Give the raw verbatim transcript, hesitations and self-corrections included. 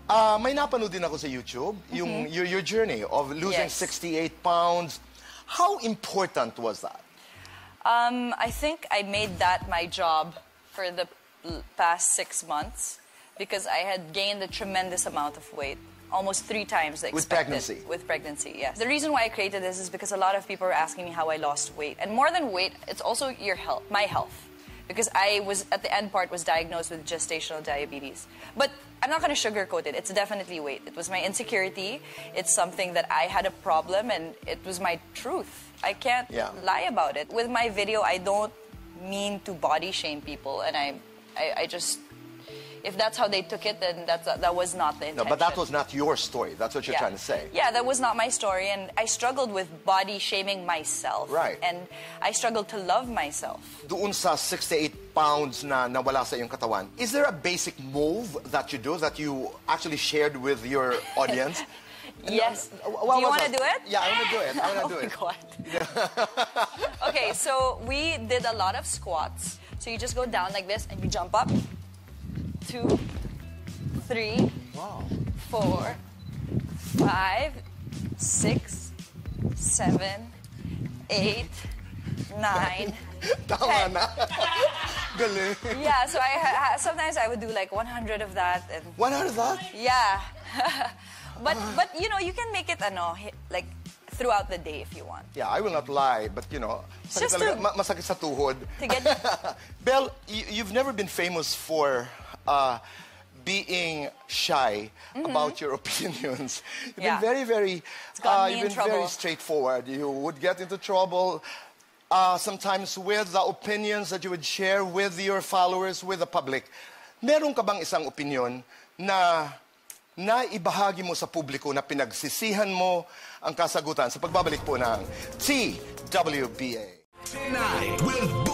Uh, may napanood din ako sa YouTube, mm-hmm. yung your, your journey of losing yes. sixty-eight pounds. How important was that? Um, I think I made that my job for the past six months because I had gained a tremendous amount of weight. Almost three times the expected. With pregnancy? With pregnancy, yes. The reason why I created this is because a lot of people were asking me how I lost weight. And more than weight, it's also your health, my health. Because I was, at the end part, was diagnosed with gestational diabetes. But I'm not going to sugarcoat it. It's definitely weight. It was my insecurity. It's something that I had a problem, and it was my truth. I can't yeah. lie about it. With my video, I don't mean to body shame people, and I, I, I just... If that's how they took it, then that's, that was not the intention. No, but that was not your story. That's what you're yeah. trying to say. Yeah, that was not my story. And I struggled with body shaming myself. Right. And I struggled to love myself. Doon sa sixty-eight pounds na nawala sa iyong katawan, is there a basic move that you do that you actually shared with your audience? Yes. No, do you want to do it? Yeah, I want to do it. I want to do it. Oh, my God. Okay, so we did a lot of squats. So you just go down like this and you jump up. Two, three, wow. four, five, six, seven, eight, nine, ten. Galing. Yeah, so I sometimes I would do like one hundred of that. And one hundred of that? Yeah. but but you know you can make it ano like throughout the day if you want. Yeah, I will not lie, but you know, just to, masakit sa tuhod. To get Belle, you, you've never been famous for uh, being shy mm-hmm. about your opinions. You've yeah. been very, very, uh, you've been very straightforward. You would get into trouble uh, sometimes with the opinions that you would share with your followers, with the public. Meron ka bang isang opinion na na ibahagi mo sa publiko na pinagsisihan mo ang kasagutan sa pagbabalik po ng T W B A? Tonight with